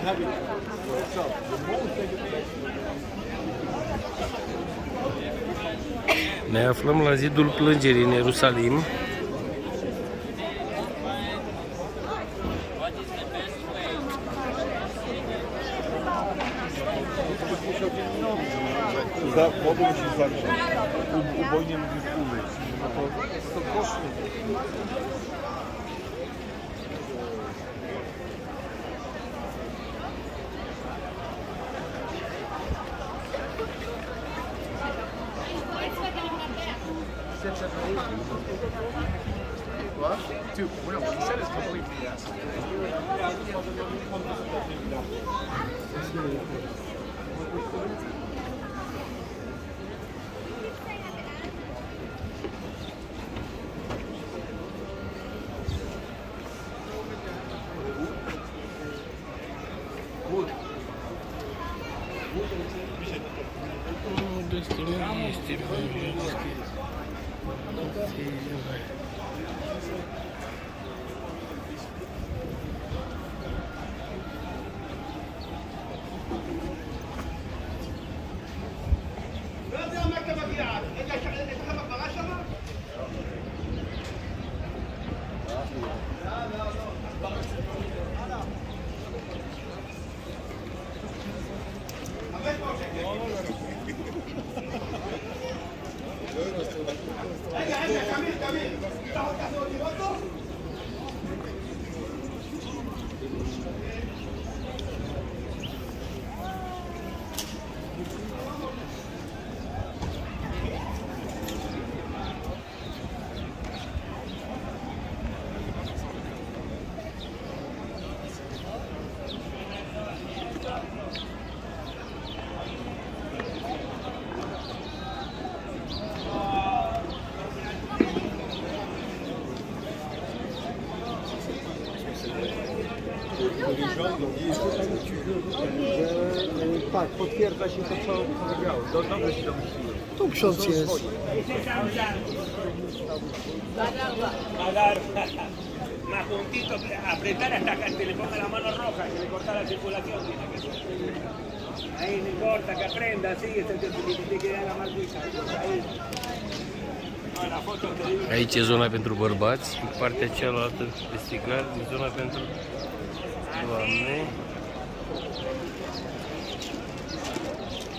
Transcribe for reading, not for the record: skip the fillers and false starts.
Ne aflăm la zidul plângerii în Ierusalim. Da, mogą się zacząć. Ubojnie mówisz umyć. No to kosztuje. What? Dude, no, what you said is completely yes. Tak, potwierdza się to, co powiedziałem. Dobrze się domyśliłem. Tu ksiądz jest. Más juntito, apretar hasta que le ponga la mano roja, que le corta la circulación. Ahí no importa, que aprenda, así, te queda la marquita. Aici e zona pentru bărbați, în partea cealaltă de strigar, din zona pentru doamne.